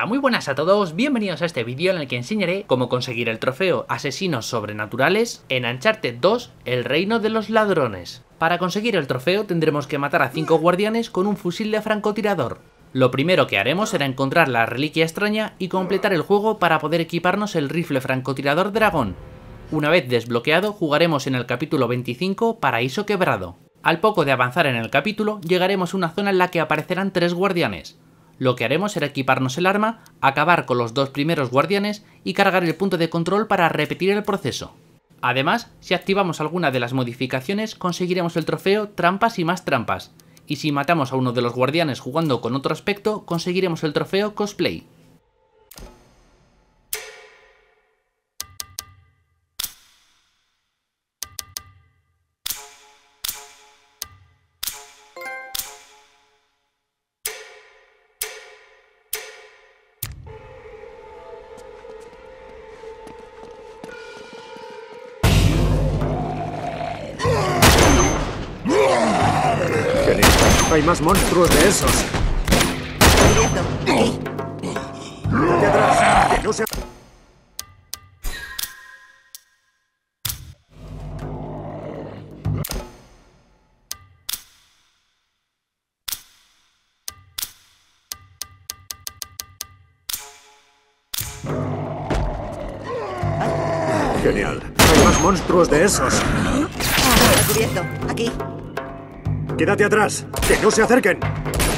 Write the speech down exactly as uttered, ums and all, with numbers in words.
muy buenas a todos, bienvenidos a este vídeo en el que enseñaré cómo conseguir el trofeo Asesinos Sobrenaturales en Uncharted dos, El Reino de los Ladrones. Para conseguir el trofeo tendremos que matar a cinco guardianes con un fusil de francotirador. Lo primero que haremos será encontrar la reliquia extraña y completar el juego para poder equiparnos el rifle francotirador dragón. Una vez desbloqueado, jugaremos en el capítulo veinticinco, Paraíso Quebrado. Al poco de avanzar en el capítulo, llegaremos a una zona en la que aparecerán tres guardianes. Lo que haremos será equiparnos el arma, acabar con los dos primeros guardianes y cargar el punto de control para repetir el proceso. Además, si activamos alguna de las modificaciones, conseguiremos el trofeo Trampas y más trampas, y si matamos a uno de los guardianes jugando con otro aspecto, conseguiremos el trofeo Cosplay. Hay más monstruos de esos. ¡De atrás! ¡Que no se... Genial. Hay más monstruos de esos. Cubierto. Aquí. Quédate atrás. ¡Que no se acerquen!